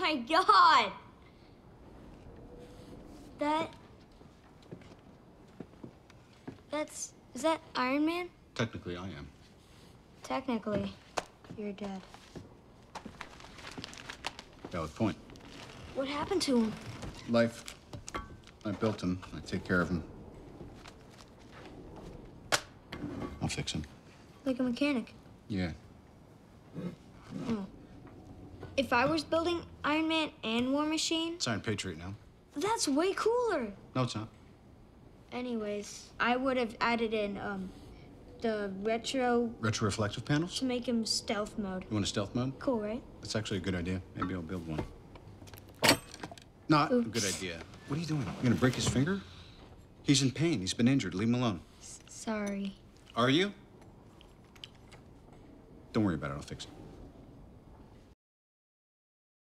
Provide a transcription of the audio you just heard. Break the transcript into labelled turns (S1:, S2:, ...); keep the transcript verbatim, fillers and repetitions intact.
S1: my God! That... That's... Is that Iron Man?
S2: Technically, I am.
S1: Technically, you're dead.
S2: Valid point.
S1: What happened to him?
S2: Life. I built him. I take care of him. I'll fix him.
S1: Like a mechanic?
S2: Yeah.
S1: Oh. If I was building Iron Man and War Machine...
S2: It's Iron Patriot now.
S1: That's way cooler.
S2: No, it's not.
S1: Anyways, I would have added in, um, the retro...
S2: Retro-reflective panels?
S1: To make him stealth mode.
S2: You want a stealth mode?
S1: Cool, right?
S2: That's actually a good idea. Maybe I'll build one. Not
S1: Oops.
S2: a good idea. What are you doing? You gonna break his finger? He's in pain. He's been injured. Leave him alone.
S1: S sorry.
S2: Are you? Don't worry about it. I'll fix it.